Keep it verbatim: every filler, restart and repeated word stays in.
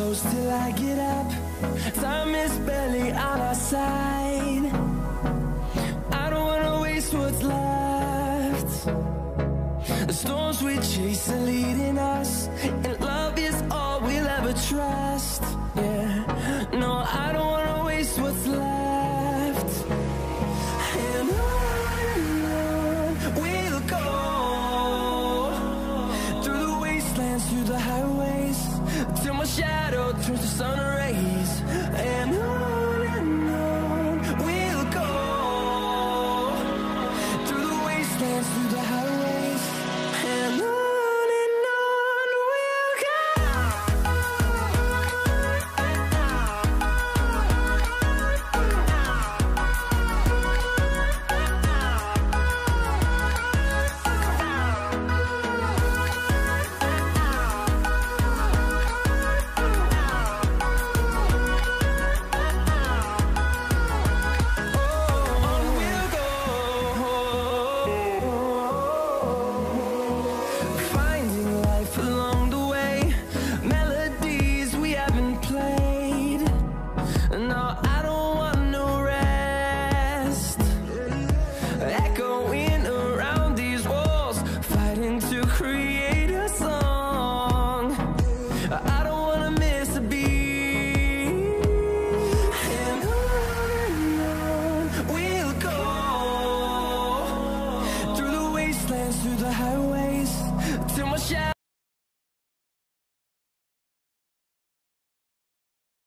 close till I get up. Time is barely on our side. I don't wanna waste what's left. The storms we chase are leading us, and